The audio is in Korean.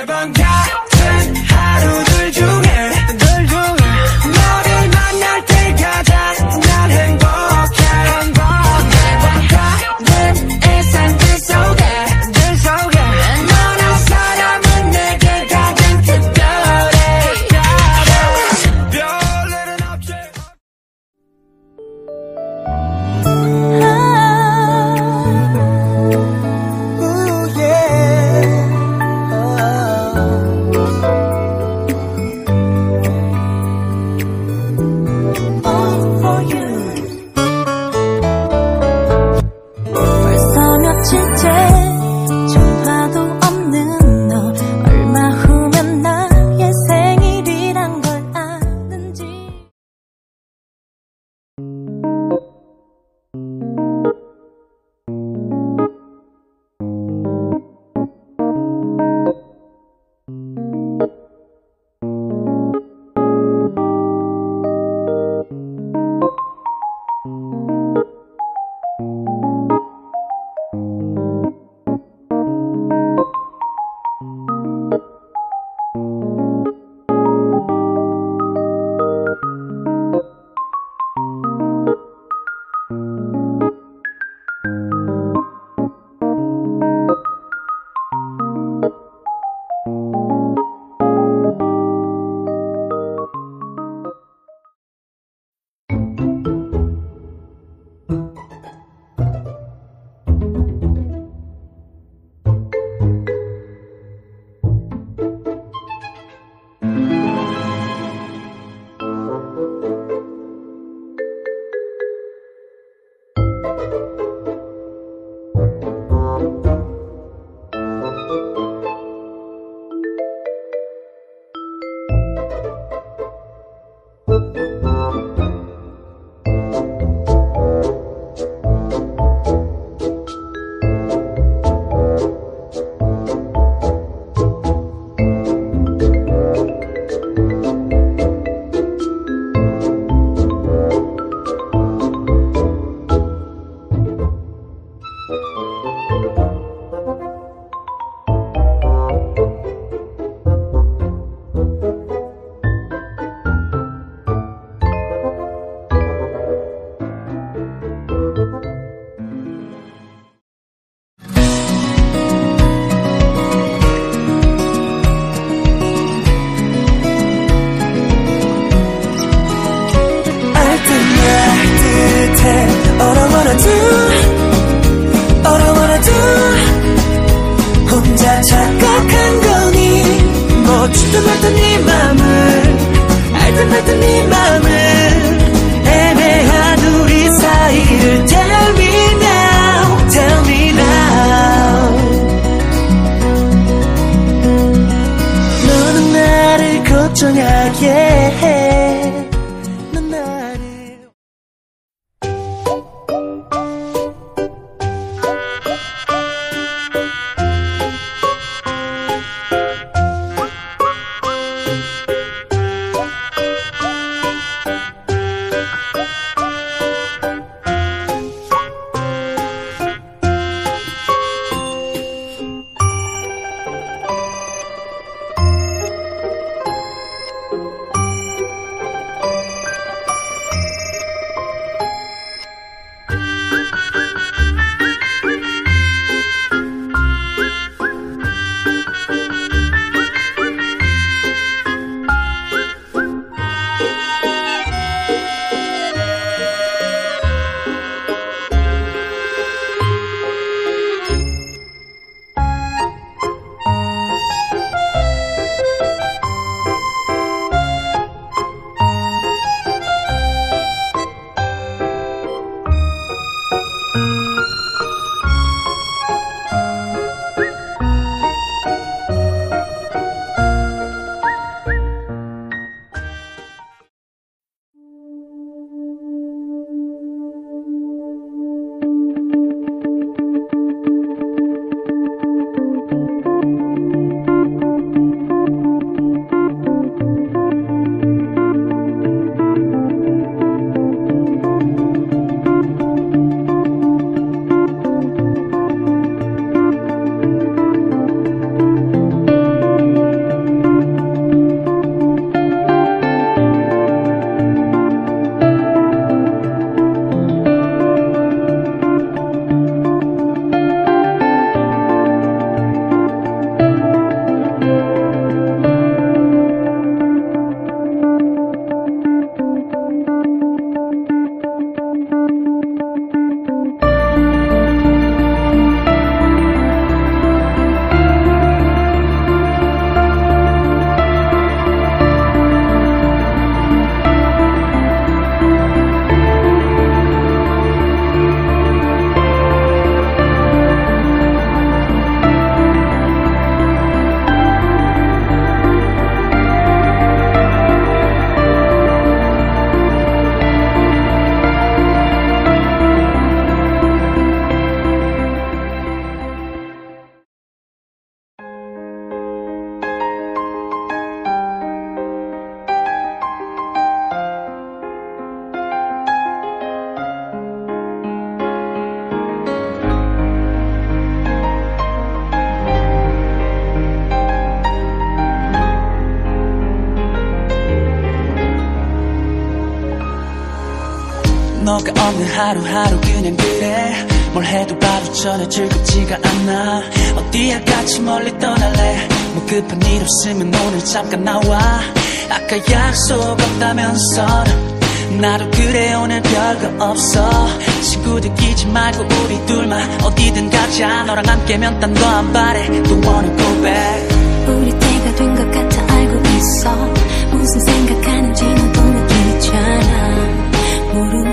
매번 같은 하루들 중에 너를 만날 때가장 난 행복해 매번 같은 일상들 속에 너란 사람은 내게 가장 특별해 별일은 없지 벌써 며칠째 전화도 없는 너 얼마 후면 나의 생일이란 걸 아는지 너가 없는 하루하루 그냥 그래 뭘 해도 바로 전혀 즐겁지가 않아 어디야 같이 멀리 떠날래 뭐 급한 일 없으면 오늘 잠깐 나와 아까 약속 없다면서 나도 그래 오늘 별거 없어 친구들 끼지 말고 우리 둘만 어디든 가자 너랑 함께면 딴 거 안 바래 Don't wanna go back 우리 때가 된 것 같아 알고 있어 무슨 생각하는지 너도 느끼잖아 모르는